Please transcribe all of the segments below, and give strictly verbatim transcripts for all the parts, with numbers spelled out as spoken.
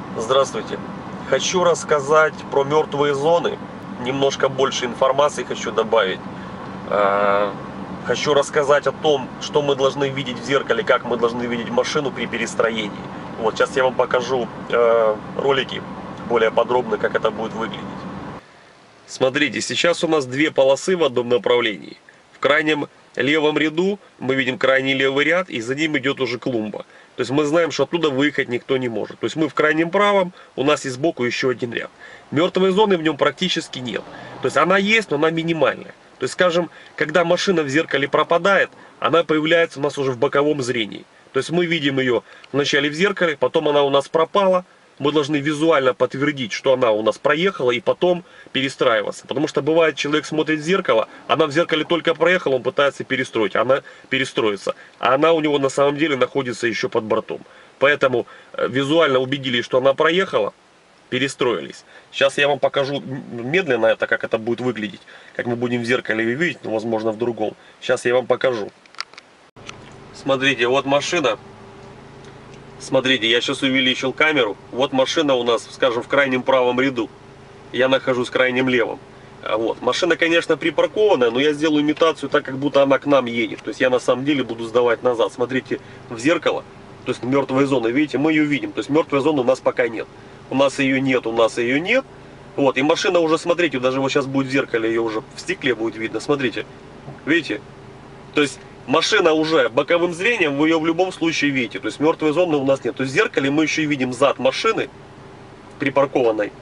Здравствуйте. Хочу рассказать про мертвые зоны. Немножко больше информации хочу добавить. Э, Хочу рассказать о том, что мы должны видеть в зеркале, как мы должны видеть машину при перестроении. Вот сейчас я вам покажу э, ролики более подробно, как это будет выглядеть. Смотрите, сейчас у нас две полосы в одном направлении. В крайнем левом ряду мы видим крайний левый ряд, и за ним идет уже клумба. То есть мы знаем, что оттуда выехать никто не может. То есть мы в крайнем правом, у нас есть сбоку еще один ряд. Мертвой зоны в нем практически нет. То есть она есть, но она минимальная. То есть, скажем, когда машина в зеркале пропадает, она появляется у нас уже в боковом зрении. То есть мы видим ее вначале в зеркале, потом она у нас пропала. Мы должны визуально подтвердить, что она у нас проехала, и потом перестраиваться. Потому что бывает, человек смотрит в зеркало, она в зеркале только проехала, он пытается перестроить, она перестроится. А она у него на самом деле находится еще под бортом. Поэтому визуально убедились, что она проехала, перестроились. Сейчас я вам покажу медленно это, как это будет выглядеть. Как мы будем в зеркале видеть, но возможно в другом. Сейчас я вам покажу. Смотрите, вот машина. Смотрите, я сейчас увеличил камеру. Вот машина у нас, скажем, в крайнем правом ряду. Я нахожусь в крайнем левом. Вот. Машина, конечно, припаркованная, но я сделаю имитацию так, как будто она к нам едет. То есть я на самом деле буду сдавать назад. Смотрите в зеркало. То есть мертвая зона, видите, мы ее видим. То есть мертвой зоны у нас пока нет. У нас ее нет, у нас ее нет. Вот. И машина уже, смотрите, даже вот сейчас будет в зеркале, ее уже в стекле будет видно. Смотрите. Видите? То есть машина уже боковым зрением, вы ее в любом случае видите. То есть мертвой зоны у нас нет. То есть в зеркале мы еще и видим зад машины припаркованной.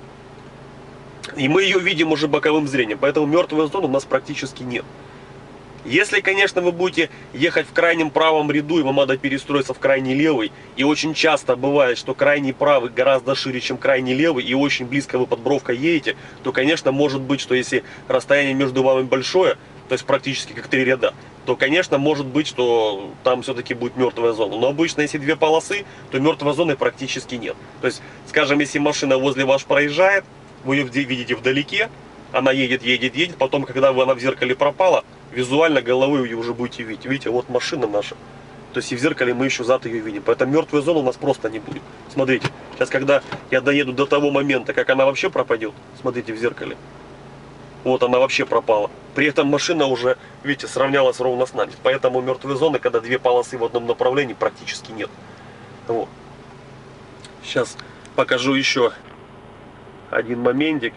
И мы ее видим уже боковым зрением. Поэтому мертвой зоны у нас практически нет. Если, конечно, вы будете ехать в крайнем правом ряду, и вам надо перестроиться в крайний левый, и очень часто бывает, что крайний правый гораздо шире, чем крайний левый, и очень близко вы под бровкой едете, то, конечно, может быть, что если расстояние между вами большое, то есть практически как три ряда, то, конечно, может быть, что там все-таки будет мертвая зона. Но обычно, если две полосы, то мертвой зоны практически нет. То есть, скажем, если машина возле вас проезжает, вы ее видите вдалеке, она едет, едет, едет, потом, когда она в зеркале пропала, визуально головой вы уже будете видеть. Видите, вот машина наша. То есть и в зеркале мы еще зад ее видим. Поэтому мертвой зоны у нас просто не будет. Смотрите, сейчас когда я доеду до того момента, как она вообще пропадет, смотрите в зеркале. Вот она вообще пропала. При этом машина уже, видите, сравнялась ровно с нами. Поэтому мертвой зоны, когда две полосы в одном направлении, практически нет. Вот. Сейчас покажу еще один моментик.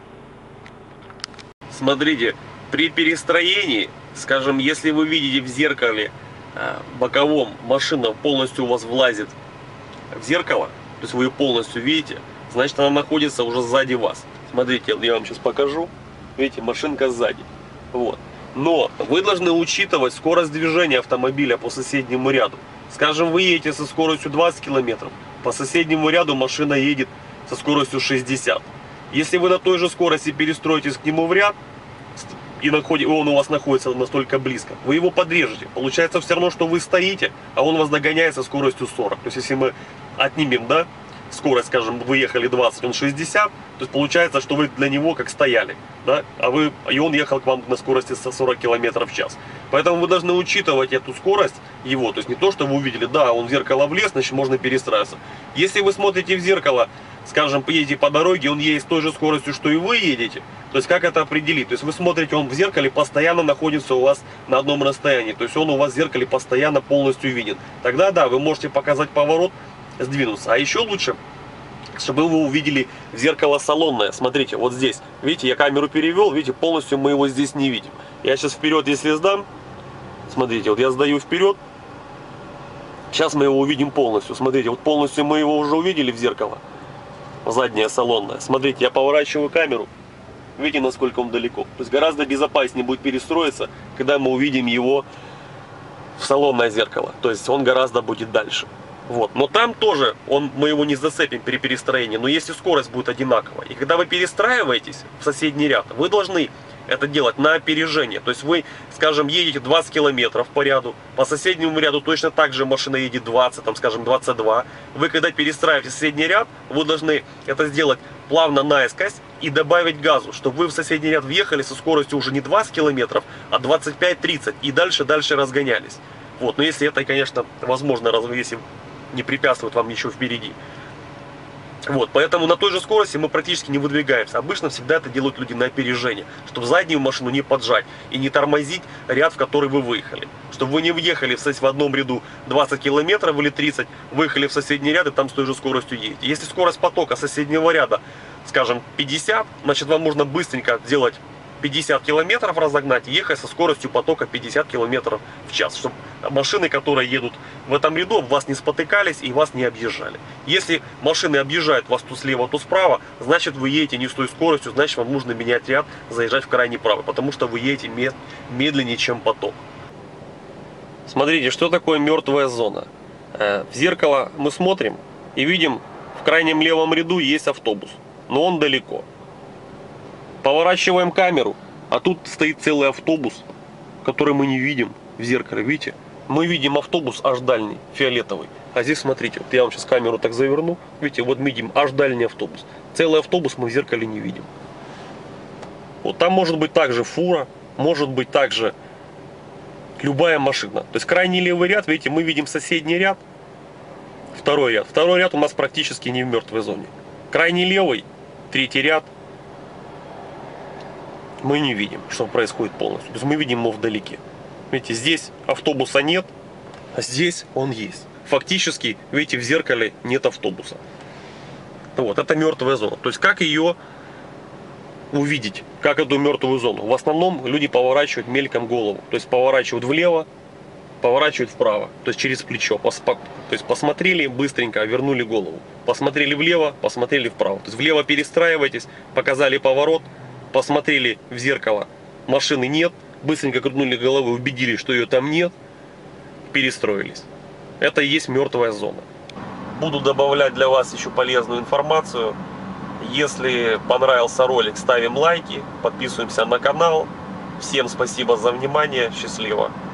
Смотрите, при перестроении, скажем, если вы видите в зеркале э, боковом, машина полностью у вас влазит в зеркало, то есть вы ее полностью видите, значит она находится уже сзади вас. Смотрите, я вам сейчас покажу. Видите, машинка сзади. Вот. Но вы должны учитывать скорость движения автомобиля по соседнему ряду. Скажем, вы едете со скоростью двадцать километров, по соседнему ряду машина едет со скоростью шестьдесят. Если вы на той же скорости перестроитесь к нему в ряд, и он у вас находится настолько близко, вы его подрежете. Получается все равно, что вы стоите, а он вас догоняет со скоростью сорок. То есть если мы отнимем, да, скорость, скажем, вы ехали двадцать, он шестьдесят, то есть получается, что вы для него как стояли, да, а вы, и он ехал к вам на скорости сорок километров в час. Поэтому вы должны учитывать эту скорость его, то есть не то, что вы увидели, да, он в зеркало влез, значит можно перестраиваться. Если вы смотрите в зеркало, скажем, поедете по дороге, он едет с той же скоростью, что и вы едете, то есть как это определить? То есть вы смотрите, он в зеркале постоянно находится у вас на одном расстоянии, то есть он у вас в зеркале постоянно полностью виден. Тогда да, вы можете показать поворот, сдвинуться. А еще лучше, чтобы вы увидели в зеркало салонное. Смотрите, вот здесь. Видите, я камеру перевел, видите, полностью мы его здесь не видим. Я сейчас вперед, если сдам, смотрите, вот я сдаю вперед, сейчас мы его увидим полностью. Смотрите, вот полностью мы его уже увидели в зеркало. Заднее салонное. Смотрите, я поворачиваю камеру. Видите, насколько он далеко. То есть гораздо безопаснее будет перестроиться, когда мы увидим его в салонное зеркало. То есть он гораздо будет дальше. Вот. Но там тоже он, мы его не зацепим при перестроении. Но если скорость будет одинаковая. И когда вы перестраиваетесь в соседний ряд, вы должны это делать на опережение. То есть вы, скажем, едете двадцать километров по ряду, по соседнему ряду точно так же машина едет двадцать, там, скажем, двадцать два. Вы, когда перестраиваете соседний ряд, вы должны это сделать плавно наискось и добавить газу, чтобы вы в соседний ряд въехали со скоростью уже не двадцать километров, а двадцать пять-тридцать и дальше-дальше разгонялись. Вот, но если это, конечно, возможно, если не препятствует вам еще впереди. Вот, поэтому на той же скорости мы практически не выдвигаемся. Обычно всегда это делают люди на опережение, чтобы заднюю машину не поджать и не тормозить ряд, в который вы выехали. Чтобы вы не въехали в одном ряду двадцать километров или тридцать, выехали в соседний ряд и там с той же скоростью едете. Если скорость потока соседнего ряда, скажем, пятьдесят, значит вам нужно быстренько сделать пятьдесят километров, разогнать и ехать со скоростью потока пятьдесят километров в час, чтобы машины, которые едут в этом ряду, вас не спотыкались и вас не объезжали. Если машины объезжают вас то слева, то справа, значит вы едете не с той скоростью, значит вам нужно менять ряд, заезжать в крайний правый, потому что вы едете медленнее, чем поток. Смотрите, что такое мертвая зона. В зеркало мы смотрим и видим, в крайнем левом ряду есть автобус, но он далеко. Поворачиваем камеру, а тут стоит целый автобус, который мы не видим в зеркале. Видите? Мы видим автобус аж дальний, фиолетовый. А здесь смотрите, вот я вам сейчас камеру так заверну. Видите, вот мы видим аж дальний автобус. Целый автобус мы в зеркале не видим. Вот там может быть также фура, может быть также любая машина. То есть крайний левый ряд, видите, мы видим соседний ряд, второй ряд. Второй ряд у нас практически не в мертвой зоне. Крайний левый, третий ряд мы не видим, что происходит полностью. То есть мы видим его вдалеке. Видите, здесь автобуса нет, а здесь он есть. Фактически, видите, в зеркале нет автобуса. Вот, это мертвая зона. То есть как ее увидеть, как эту мертвую зону? В основном люди поворачивают мельком голову. То есть поворачивают влево, поворачивают вправо. То есть через плечо. То есть посмотрели быстренько, вернули голову. Посмотрели влево, посмотрели вправо. То есть влево перестраивайтесь, показали поворот, посмотрели в зеркало, машины нет, быстренько крутнули головой, убедились, что ее там нет, перестроились. Это и есть мертвая зона. Буду добавлять для вас еще полезную информацию. Если понравился ролик, ставим лайки, подписываемся на канал. Всем спасибо за внимание, счастливо!